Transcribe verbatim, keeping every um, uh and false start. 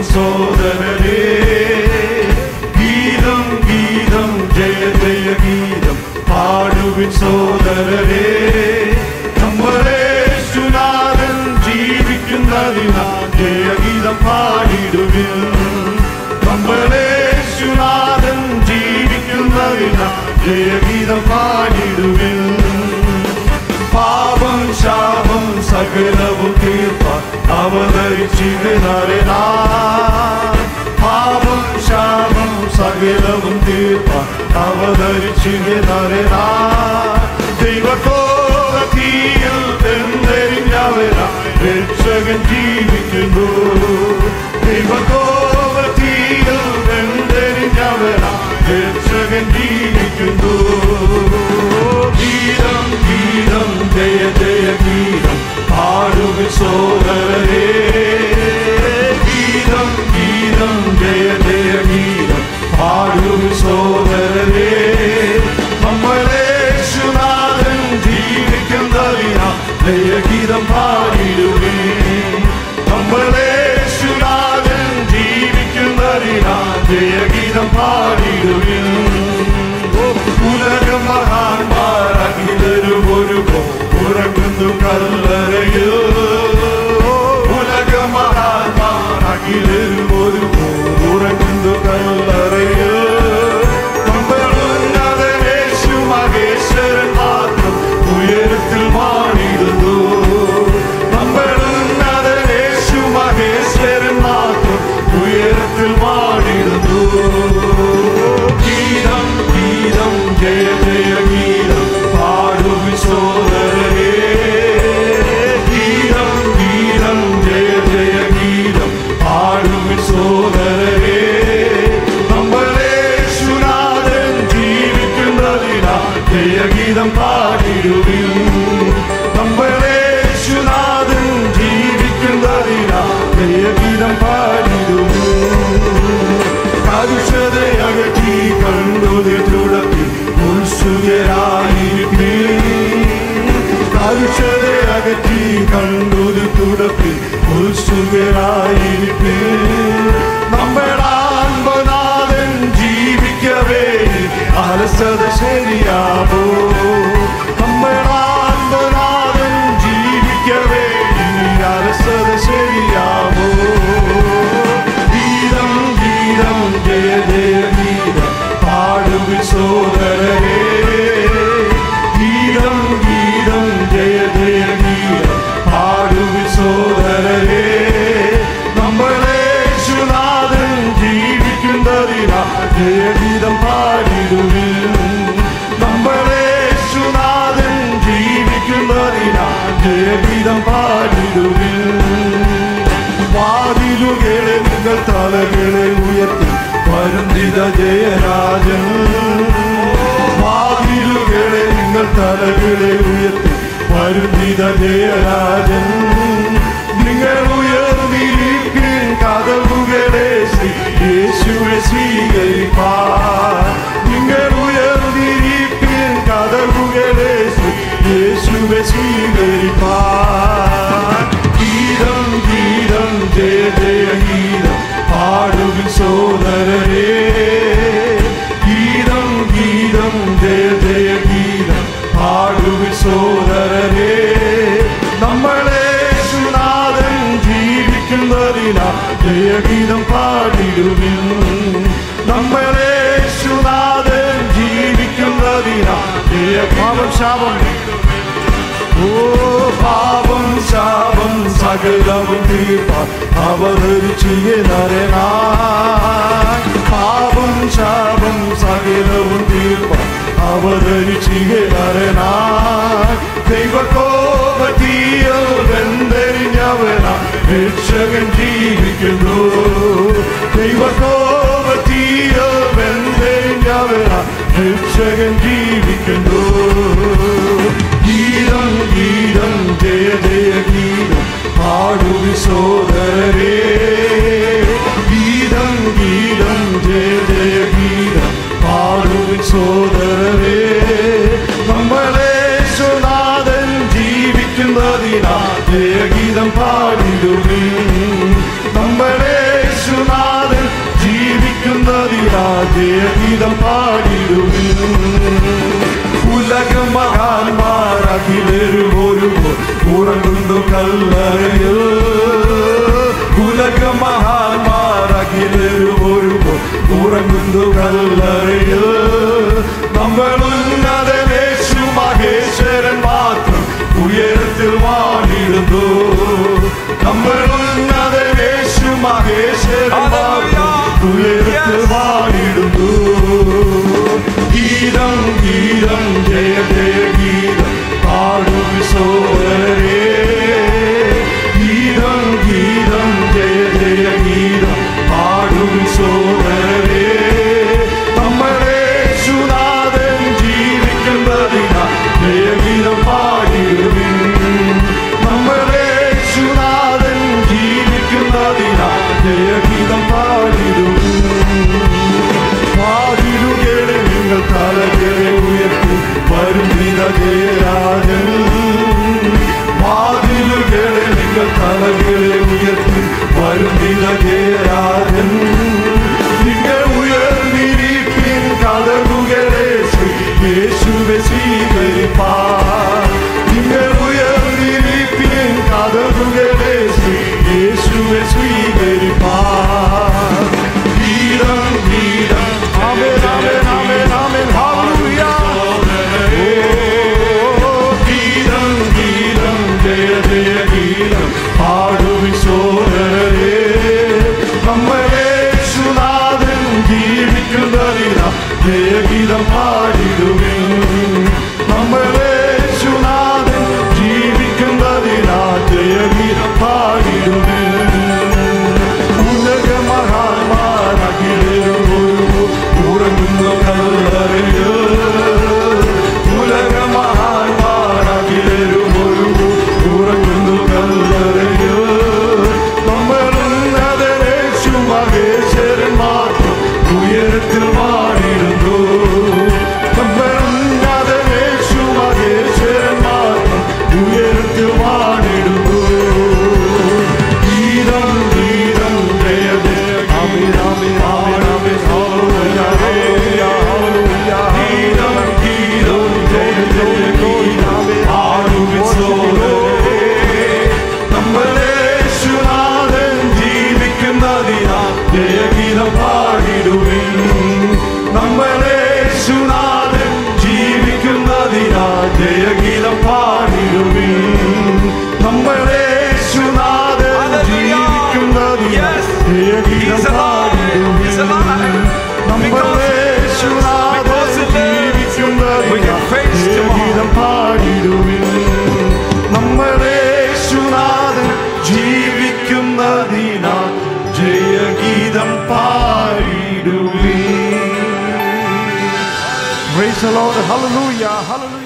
സോദരരേ, ഗീതം ഗീതം ജയ ജയ ഗീതം പാടുവിൻ സോദരരേ. നമ്മുടെ യേശുനാഥൻ ജീവിക്കുന്നതിനാൽ ജയഗീതം പാടിടുവിൻ. നമ്മുടെ യേശുനാഥൻ ജീവിക്കുന്നതിനാൽ ജയഗീതം പാടിടുവിൻ. പാപം ശാപം സകലവും തീർപ്പാൻ അവതരിച്ചിരുന്നവനാ. പാപം ശാപം സകലവും തീർപ്പാൻ അവതരിച്ചിരുന്നവനാ. ദൈവകോപതീയിൽ വെന്തെരിഞ്ഞവനാ രക്ഷകൻ ജീവിക്കുന്നു. ദൈവകോപതീയിൽ വെന്തെരിഞ്ഞവനാ രക്ഷകൻ ജീവിക്കുന്നു. ഗീതം ഗീതം ജയ ജയ ഗീതം പാടുവിൻ സോദരരേ, ഗീതം ഗീതം ജയ ജയ ഗീതം പാടുവിൻ സോദരരേ. നമ്മുടെ യേശുനാഥൻ ജീവിക്കുന്നതിനാൽ ജയഗീതം പാടിടുവിൻ. നമ്മുടെ യേശുനാഥൻ ജീവിക്കുന്നതിനാൽ ജയഗീതം പാടിടുവിൻ. ഉലക മഹാന്മാർ അഖിലരും ഒരു ഉറങ്ങുന്നു കല്ലറയിൽ. ഉലക മഹാന്മാർ അഖിലരും ഒരു ഉറങ്ങുന്നു കല്ലറയിൽ. യേശു മഹേശ്വരൻ മാത്രം ഉയരത്തിൽ വാണിടുന്നു. യേശു മഹേശ്വരൻ മാത്രം ഉയരത്തിൽ വാണിടുന്നു. ഗീതം ഗീതം ജയ ജയ ഗീതം പാടുവിൻ സോദരരേ, ഗീതം ഗീതം ജയ ജയ ഗീതം പാടുവിൻ സോദരരേ. നമ്മുടെ യേശുനാഥൻ ജീവിക്കുന്നതിനാൽ ജയഗീതം പാടിടുവിൻ. നമ്മുടെ യേശുനാഥൻ ജീവിക്കുന്നതിനാൽ ജയഗീതം പാടിടുവിൻ. കലുഷതയകറ്റി കണ്ണുനീർ തുടപ്പി ഉത്സുകരായിരിപ്പിൻ. കലുഷതയകറ്റി കണ്ണുനീർ തുടപ്പി ഉത്സുകരായിരിപ്പിൻ. നമ്മുടെ ആത്മനാഥൻ ജീവിക്കവേ അലസത ശരിയാവോ. നമ്മുടെ ആത്മനാഥൻ ജീവിക്കവേ അലസത ശരിയാവോ. ഗീതം ഗീതം ജയ ജയ ഗീതം പാടുവിൻ സോദരരേ, ഗീതം ഗീതം ജയ ജയ ഗീതം പാടുവിൻ സോദരരേ. നമ്മുടെ യേശുനാഥൻ ജീവിക്കുന്നതിനാൽ ജയഗീതം പാടിടുവിൻ. നമ്മുടെ യേശുനാഥൻ ജീവിക്കുന്നതിനാൽ ജയഗീതം പാടിടുവിൻ. വാതിലുകളെ നിങ്ങൾ തലകളെ ഉയർത്തി വരുന്നിത ജയരാജൻ. വാതിലുകളെ നിങ്ങൾ തലകളെ ഉയർത്തി വരുന്നിത ജയരാജൻ. നിങ്ങൾ ഉയർന്നിരിപ്പിൻ കതവുകളെ യേശുവെ സ്വീകരിപ്പാൻ. നിങ്ങൾ ഉയർന്നിരിപ്പിൻ കതവുകളെ യേശുവെ സ്വീകരിപ്പാൻ. ഗീതം ഗീതം ജയ ജയ ഗീതം പാടുവിൻ സോദരരേ, ഗീതം ഗീതം ജയ ജയ ഗീതം പാടുവിൻ സോദരരേ. നമ്മുടെ യേശുനാഥൻ ജീവിക്കുന്നതിനാൽ ജയഗീതം പാടിടുവിൻ. നമ്മുടെ യേശുനാഥൻ ജീവിക്കുന്നതിനാൽ ജയപാപം ശാപം ഓ പാപം ശാപം സകലവും തീർപ്പാൻ അവതരിച്ചിരുന്നവനായി. പാപം ശാപം സകലവും തീർപ്പാൻ അവതരിച്ചിരുന്നവനായി. ദൈവകോപതീയിൽ വെന്തെരിഞ്ഞവനാ രക്ഷകൻ ജീവിക്കുന്നു. ദൈവകോപതീയിൽ വെന്തെരിഞ്ഞവനാ രക്ഷകൻ ജീവിക്കുന്നു. ഗീതം ഗീതം ജയ ജയ ഗീതം പാടുവിൻ സോദരരേ, ഗീതം ഗീതം ജയ ജയ ഗീതം പാടുവിൻ സോദരരേ. നമ്മുടെ യേശുനാഥൻ ജീവിക്കുന്നതിനാൽ ജയഗീതം പാടിടുവിൻ. നമ്മുടെ യേശു ജയഗീതം പാടിടുവിൻ. ഉലക മഹാന്മാരഖിലരും ഒരുപോൽ ഉറങ്ങുന്നു കല്ലറയിൽ. ഉലക മഹാന്മാരഖിലരും ഒരുപോൽ ഉറങ്ങുന്നു കല്ലറയിൽ. നമ്മൾ ഉന്നതനേശു മഹേശ്വരൻ മാത്രം ഉയരത്തിൽ വാണിടുന്നു. നമ്മൾ ഉന്നതനേശു മഹേശ്വരൻ മാത്രം ഉയരത്തിൽ വാണിടുന്നു. ഗീതം ഗീതം ജയ ജയ ഗീതം പാടും സോദരരേ. ഗീതം ഗീതം ജയ ജയ ഗീതം പാടും സോദരരേ. നമ്മുടെ യേശുനാഥൻ ജീവിക്കുന്നതിനാൽ ജയഗീതം പാടിടുവിൻ. നമ്മുടെ യേശുനാഥൻ ജീവിക്കുന്നതിനാൽ ജയഗീതം പാടിടുവിൻ. വാതിലുകളെ നിങ്ങൾ തലകളെ ഉയർത്തി വരും ജയരാജൻ. വാതിലുകളെ നിങ്ങൾ തലകളെ ഉയർത്തി വരും ജയരാജൻ. നിങ്ങൾ ഉയർന്നിരിപ്പിൻ കതകുകളെ യേശുവെ സ്വീകരിപ്പാൻ. നിങ്ങൾ ഉയർന്നിരിപ്പിൻ കതകുകളെ യേശുവെ സ്വീകരിപ്പാൻ. ഗീതം ഗീതം ആമേൻ ആമേൻ ആമേൻ ആമേൻ ഹല്ലേലൂയ. ഓ ഗീതം ഗീതം ജയ ജയ ഗീതം പാടുവിൻ സോദരരേ. നമ്മുടെ യേശുനാഥൻ ജീവിക്കുന്നതിനാൽ ജയഗീതം പാടിടുവിൻ. നമ്മുടെ യേശുനാഥൻ ജീവിക്കുന്നതിനാൽ ജയഗീതം പാടിടുവിൻ. ഉലക മഹാന്മാരഖിലരും ഉറങ്ങുന്നു കല്ലറയിൽ. ഉലക മഹാന്മാരഖിലരും ഉറങ്ങുന്നു കല്ലറയിൽ. നമ്മൾ ഉന്നതനേശു മഹേശ്വരൻ മാത്രം ഉയരത്തിൽ വാണിടുന്നു. നമ്മൾ ഉന്നതനേശു മഹേശ്വരൻ മാത്രം ഉയരത്തിൽ വാണിടുന്നു. ഗീതം ഗീതം ജയ ജയ amen amen amen amen hallelujah hallelujah hallelujah. ഗീതം ഗീതം ജയ ജയ ഗീതം പാടുവിൻ സോദരരേ. നമ്മുടെ യേശുനാഥൻ ജീവിക്കുന്നതിനാൽ ജയഗീതം പാടിടുവിൻ. നമ്മുടെ യേശുനാഥൻ ജീവിക്കുന്നതിനാൽ ജയഗീതം പാടിടുവിൻ. നമ്മുടെ യേശുനാഥൻ ജീവിക്കുന്നതിനാൽ ജയഗീതം പാടിടുവിൻ. നമ്മുടെ യേശുനാഥൻ ജീവിക്കുന്നതിനാൽ ജയഗീതം പാടിടുവിൻ. നമ്മുടെ യേശുനാഥൻ ജീവിക്കുന്നതിനാൽ ജയഗീതം പാടിടുവിൻ. Praise the Lord. Hallelujah. Hallelujah.